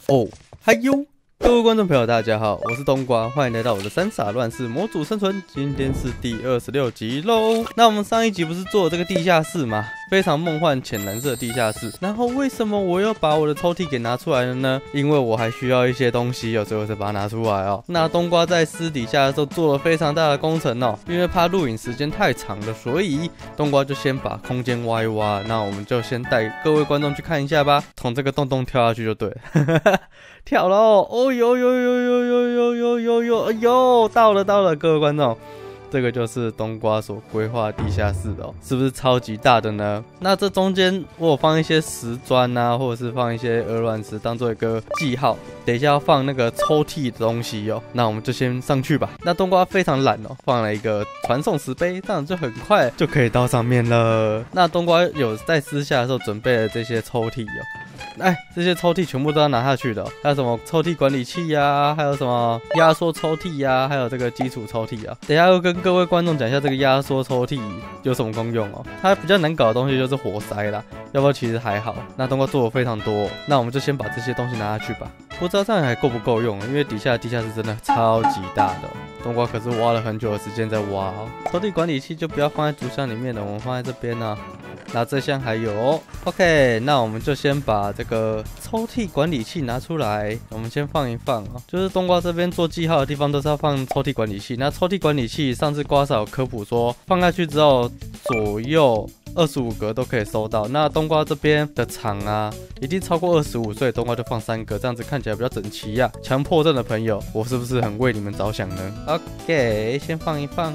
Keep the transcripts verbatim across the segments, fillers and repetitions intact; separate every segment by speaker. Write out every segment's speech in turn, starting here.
Speaker 1: 哦，嗨哟！各位观众朋友，大家好，我是冬瓜，欢迎来到我的三傻乱世模组生存。今天是第二十六集喽。那我们上一集不是做了这个地下室吗？非常梦幻浅蓝色地下室。然后为什么我又把我的抽屉给拿出来了呢？因为我还需要一些东西哦，所以我才把它拿出来哦。那冬瓜在私底下的时候做了非常大的工程哦，因为怕录影时间太长了，所以冬瓜就先把空间挖一挖。那我们就先带各位观众去看一下吧，从这个洞洞跳下去就对了。跳喽！哦呦呦呦呦呦呦呦呦呦！哎呦，到了到了，各位观众，这个就是冬瓜所规划地下室的哦，是不是超级大的呢？那这中间我有放一些石砖啊，或者是放一些鹅卵石当做一个记号。等一下要放那个抽屉的东西哦，那我们就先上去吧。那冬瓜非常懒哦，放了一个传送石碑，这样就很快就可以到上面了。那冬瓜有在私下的时候准备了这些抽屉哦。哎，这些抽屉全部都要拿下去的、哦，还有什么抽屉管理器呀、啊，还有什么压缩抽屉呀、啊，还有这个基础抽屉啊。等一下又跟各位观众讲一下这个压缩抽屉有什么功用哦。它比较难搞的东西就是活塞啦，要不然其实还好。那冬瓜做的非常多、哦，那我们就先把这些东西拿下去吧。不知道这样还够不够用，因为底下的地下室真的超级大的、哦。冬瓜可是挖了很久的时间在挖哦。抽屉管理器就不要放在主箱里面了，我们放在这边呢、啊。那这箱还有、哦、，OK， 那我们就先把这个抽屉管理器拿出来，我们先放一放啊。就是冬瓜这边做记号的地方都是要放抽屉管理器。那抽屉管理器上次瓜嫂有科普说，放下去之后左右二十五格都可以收到。那冬瓜这边的厂啊，一定超过二十五，所以冬瓜就放三格，这样子看起来比较整齐呀、啊。强迫症的朋友，我是不是很为你们着想呢 ？OK， 先放一放。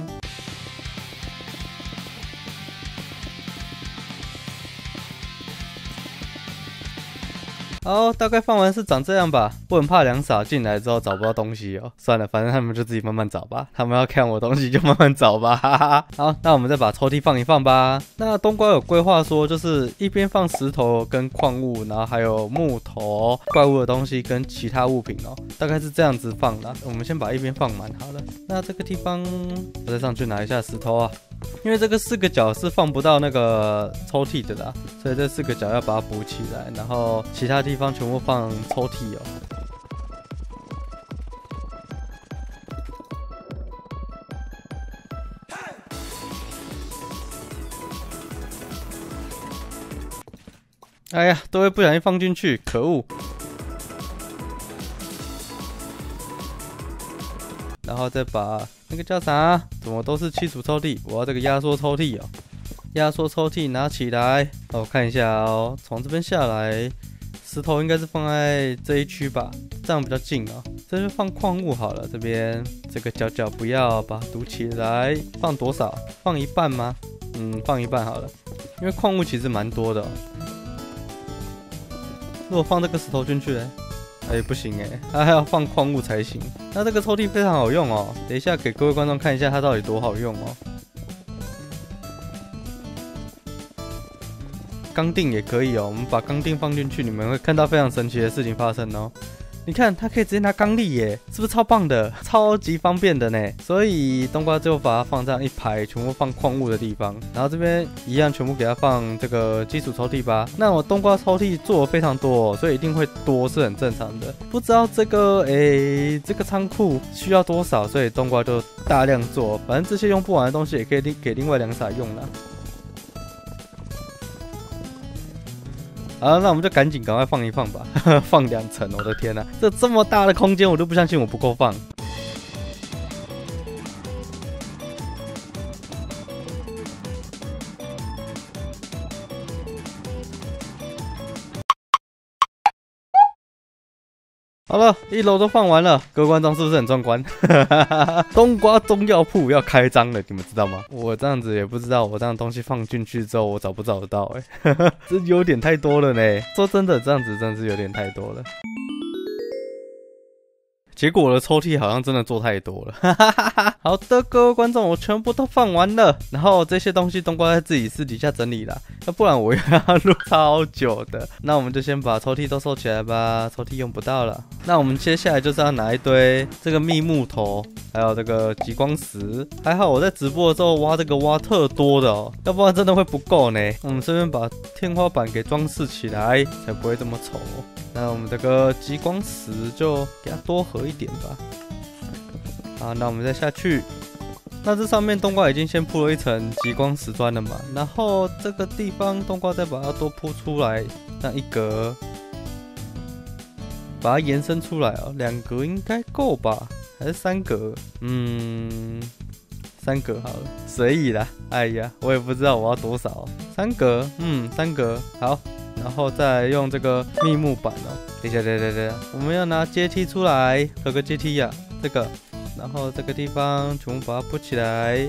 Speaker 1: 好，大概放完是长这样吧。我很怕两傻进来之后找不到东西哦。算了，反正他们就自己慢慢找吧。他们要看我东西就慢慢找吧。哈哈。好，那我们再把抽屉放一放吧。那冬瓜有规划说，就是一边放石头跟矿物，然后还有木头、怪物的东西跟其他物品哦，大概是这样子放的。我们先把一边放满好了。那这个地方我再上去拿一下石头啊。因为这个四个角是放不到那个抽屉的啦，所以这四个角要把它补起来，然后其他地方全部放抽屉哦。哎呀，都会不小心放进去，可恶！然后再把那个叫啥？怎么都是基础抽屉？我要这个压缩抽屉哦。压缩抽屉拿起来，哦，我看一下哦，从这边下来，石头应该是放在这一区吧，这样比较近哦。这就放矿物好了，这边这个角角不要把它堵起来。放多少？放一半吗？嗯，放一半好了，因为矿物其实蛮多的、哦。如果放这个石头进去呢？哎，不行哎，它还要放矿物才行。那这个抽屉非常好用哦，等一下给各位观众看一下它到底多好用哦。钢锭也可以哦，我们把钢锭放进去，你们会看到非常神奇的事情发生哦。你看，它可以直接拿钢粒耶，是不是超棒的？超级方便的呢。所以冬瓜就把它放这样一排，全部放矿物的地方。然后这边一样，全部给它放这个基础抽屉吧。那我冬瓜抽屉做的非常多、哦，所以一定会多，是很正常的。不知道这个诶，这个仓库需要多少，所以冬瓜就大量做。反正这些用不完的东西，也可以给另外两傻用啦。好，那我们就赶紧赶快放一放吧，放两层，我的天哪，这这么大的空间，我都不相信我不够放。好了，一楼都放完了，各位观众是不是很壮观？冬瓜中药铺要开张了，你们知道吗？我这样子也不知道，我这样东西放进去之后，我找不找得到、欸？哎，这有点太多了呢。说真的，这样子真的是有点太多了。结果我的抽屉好像真的做太多了，哈哈哈哈。好的，各位观众，我全部都放完了，然后这些东西冬瓜在自己私底下整理啦，要不然我要录超久的。那我们就先把抽屉都收起来吧，抽屉用不到了。那我们接下来就是要拿一堆这个密木头，还有这个极光石。还好我在直播的时候挖这个挖特多的哦，要不然真的会不够呢。我们这边把天花板给装饰起来，才不会这么丑。 那我们这个极光石就给它多合一点吧。好，那我们再下去。那这上面冬瓜已经先铺了一层极光石砖了嘛，然后这个地方冬瓜再把它多铺出来，这样一格，把它延伸出来哦，两格应该够吧？还是三格？嗯，三格好了，随意啦。哎呀，我也不知道我要多少，三格，嗯，三格好，然后再用这个密木板哦。等一下，等一下，等一下，我们要拿阶梯出来，有个阶梯呀、啊，这个。然后这个地方全部把它铺起来。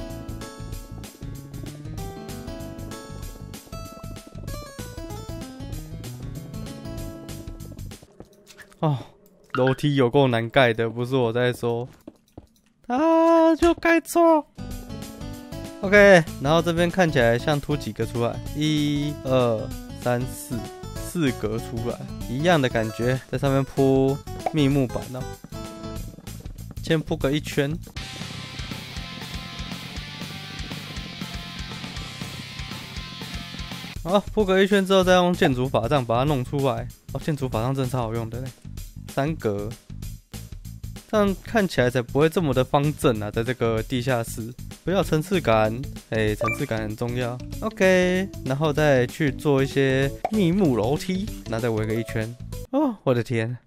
Speaker 1: 哦，楼梯有够难盖的，不是我在说，啊，就盖错。OK， 然后这边看起来像凸几个出来，一、二、三、四，四格出来，一样的感觉，在上面铺密木板哦。先铺个一圈，好，铺个一圈之后，再用建筑法杖把它弄出来。哦，建筑法杖真的超好用的嘞，三格，这样看起来才不会这么的方正啊，在这个地下室，不要层次感，哎、欸，层次感很重要。OK， 然后再去做一些密木楼梯，然后再围个一圈。哦，我的天！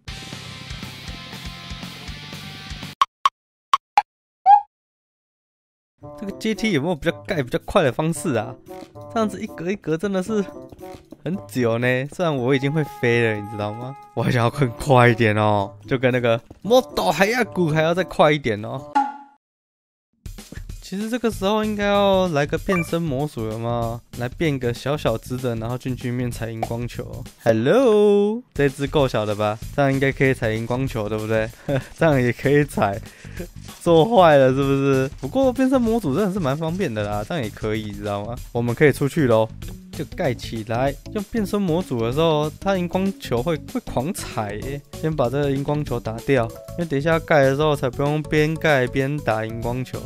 Speaker 1: 这个阶梯有没有比较盖比较快的方式啊？这样子一格一格真的是很久呢。虽然我已经会飞了，你知道吗？我还想要更快一点哦，就跟那个 model 还要鼓还要再快一点哦。其实这个时候应该要来个变身魔术了吗？来变个小小只的，然后进去面踩荧光球。Hello， 这只够小的吧？这样应该可以踩荧光球，对不对？这样也可以踩。做坏了是不是？不过变身模组真的是蛮方便的啦，这样也可以，知道吗？我们可以出去咯，就盖起来。用变身模组的时候，它荧光球会会狂踩耶。先把这个荧光球打掉，因为等一下盖的时候才不用边盖边打荧光球。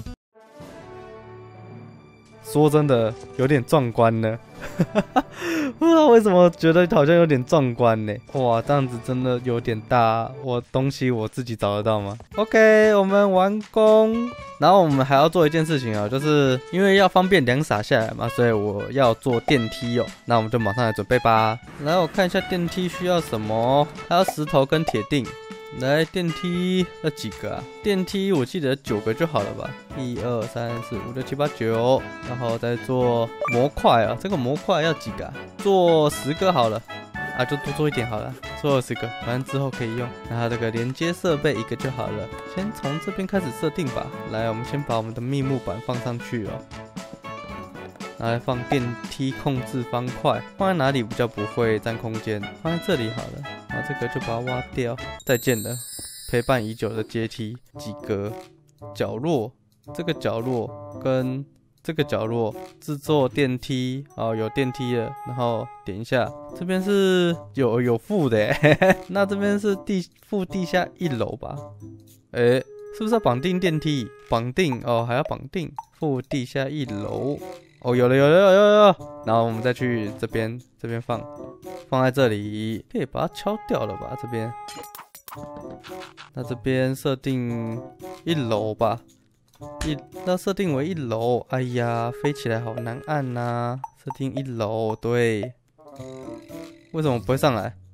Speaker 1: 说真的，有点壮观呢，不知道为什么觉得好像有点壮观呢。哇，这样子真的有点大，我东西我自己找得到吗 ？OK， 我们完工。然后我们还要做一件事情啊，就是因为要方便凉洒下来嘛，所以我要做电梯哦。那我们就马上来准备吧。来，我看一下电梯需要什么，还要石头跟铁锭。来，电梯要几个啊？电梯我记得九个就好了吧？一二三四五六七八九，然后再做模块啊。这个模块要几个啊？做十个好了啊，就多做一点好了，做二十个，反正之后可以用。然后这个连接设备一个就好了，先从这边开始设定吧。来，我们先把我们的密木板放上去哦。来放电梯控制方块，放在哪里比较不会占空间？放在这里好了。然后这个就把它挖掉。再见了，陪伴已久的阶梯，几格角落，这个角落跟这个角落制作电梯哦，有电梯了。然后点一下，这边是有有附的耶，那这边是地附地下一楼吧？哎、欸，是不是要绑定电梯？绑定哦，还要绑定附地下一楼。哦，有了有了有了有了，然后我们再去这边这边放，放在这里，可以把它敲掉了吧？这边，那这边设定一楼吧，一那设定为一楼。哎呀，飞起来好难按呐、啊！设定一楼，对，为什么不会上来？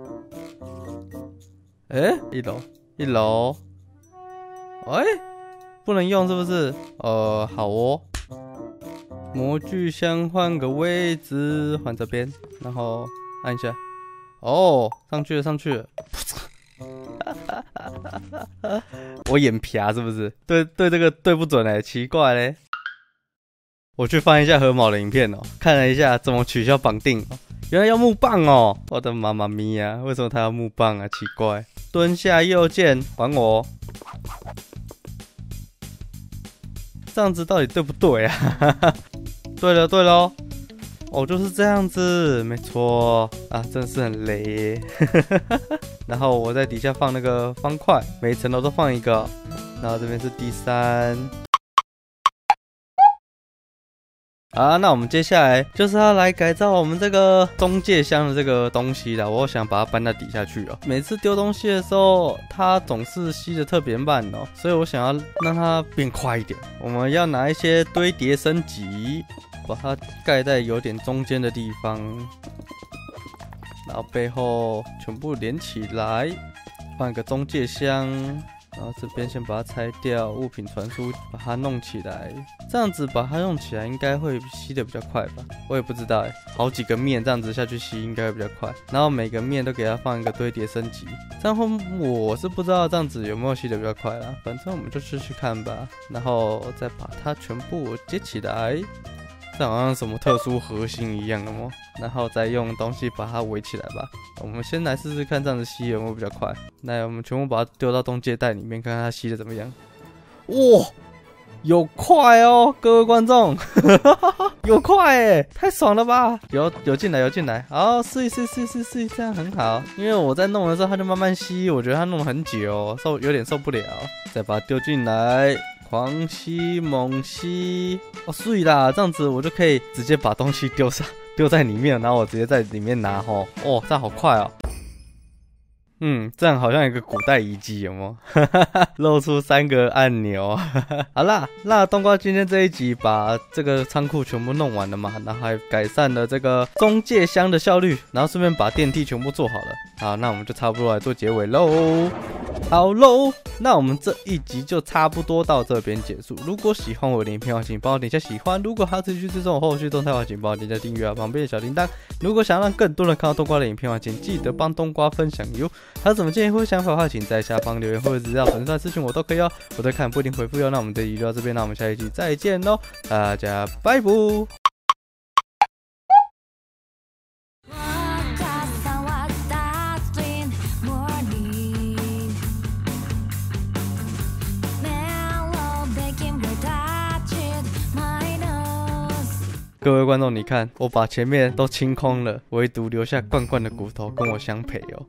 Speaker 1: 哎、欸，一楼一楼，哎、欸，不能用是不是？呃，好哦。模具箱换个位置，换这边，然后按一下，哦，上去了，上去了。我眼皮啊，是不是？对对，这个对不准哎、欸，奇怪嘞。我去翻一下河马的影片哦，看了一下怎么取消绑定哦，原来要木棒哦。我的妈妈咪呀，为什么他要木棒啊？奇怪。蹲下右键，还我。这样子到底对不对啊？对了对了，哦，就是这样子，没错啊，真是很雷耶。然后我在底下放那个方块，每一层楼都放一个。然后这边是第三。 好，那我们接下来就是要来改造我们这个中介箱的这个东西啦。我想把它搬到底下去哦。每次丢东西的时候，它总是吸得特别慢哦，所以我想要让它变快一点。我们要拿一些堆叠升级，把它盖在有点中间的地方，然后背后全部连起来，换一个中介箱。然后这边先把它拆掉，物品传输，把它弄起来，这样子把它弄起来应该会吸得比较快吧？我也不知道哎，好几个面这样子下去吸应该会比较快。然后每个面都给它放一个堆叠升级，这样后我是不知道这样子有没有吸得比较快啦，反正我们就试试看吧。然后再把它全部接起来。这好像什么特殊核心一样的吗？然后再用东西把它围起来吧。我们先来试试看，这样子吸有没有比较快。那我们全部把它丢到中介袋里面，看看它吸的怎么样。哇，有快哦，各位观众，有快哎，太爽了吧！有有进来，有进来。好，试一试，试一试，试一试，这样很好。因为我在弄的时候，它就慢慢吸，我觉得它弄了很久，受有点受不了。再把它丢进来。狂吸猛吸，哦，碎啦！这样子我就可以直接把东西丢上丢在里面，然后我直接在里面拿吼。哦，这样好快哦。嗯，这样好像有一个古代遗迹，有没有？露出三个按钮。好啦，那冬瓜今天这一集把这个仓库全部弄完了嘛，然后还改善了这个中介箱的效率，然后顺便把电梯全部做好了。好，那我们就差不多来做结尾喽。好喽，那我们这一集就差不多到这边结束。如果喜欢我的影片的话，请帮我点下喜欢。如果还要持续追踪我后续动态的话，请帮我点下订阅啊，旁边的小铃铛。如果想让更多人看到冬瓜的影片的话，请记得帮冬瓜分享哟。还有什么建议或想法的话，请在下方留言或者只要粉丝团私讯我都可以哦，我都看不一定回复哟。那我们这一集就到这边，那我们下一集再见喽，大家拜拜。各位观众，你看，我把前面都清空了，唯独留下罐罐的骨头跟我相陪哦。